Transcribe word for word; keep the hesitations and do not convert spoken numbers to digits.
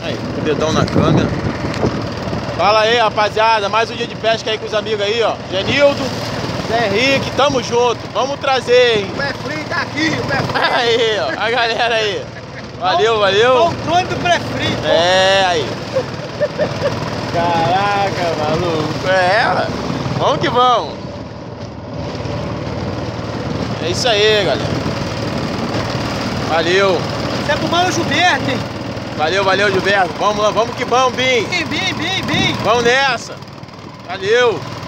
Aí, o dedão na câmera. Fala aí, rapaziada, mais um dia de pesca aí com os amigos aí, ó. Genildo, Zé Henrique, tamo junto. Vamos trazer, hein? O pé frio tá aqui, o pé frio. Aí, ó, a galera aí. Valeu, valeu. O drone do pé frio. É, aí. Caraca, maluco. É, vamos que vamos. É isso aí, galera. Valeu. Você é pro Mano Gilberto, hein? Valeu, valeu, Gilberto. Vamos lá, vamos que vamos, Bim. Bim, bim, bim, bim. Vamos nessa. Valeu.